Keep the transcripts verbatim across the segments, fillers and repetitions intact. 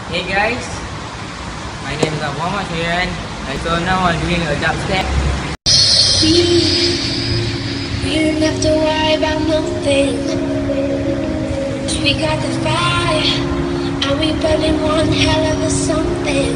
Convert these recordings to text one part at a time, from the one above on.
Hey guys, my name is Muhammad Shoyan, and so now I'm doing a dubstep. We don't have to worry about nothing. We got the fire, and we burning one hell of a something.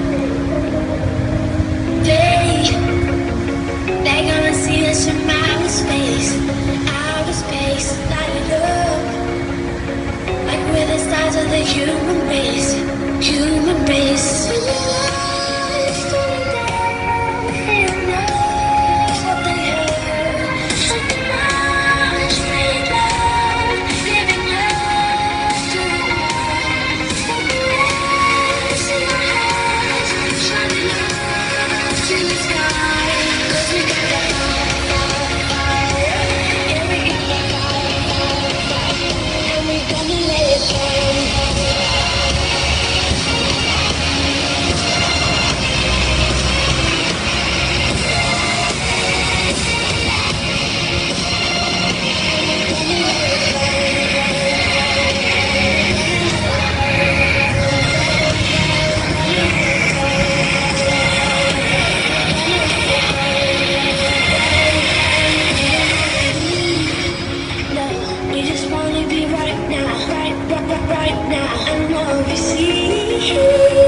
They, they gonna see us from outer space, outer space, light it up. Like we're the stars of the human race, human race. When the lights turn down, they know what they heard. Something else, free love, giving love to the world. Something else in our hearts, shining up to the sky. 'Cause we got that fire, fire, yeah, we got that fire, fire, and we gonna let it burn. No, we just wanna be right now, right, right, right, right now. I know you see.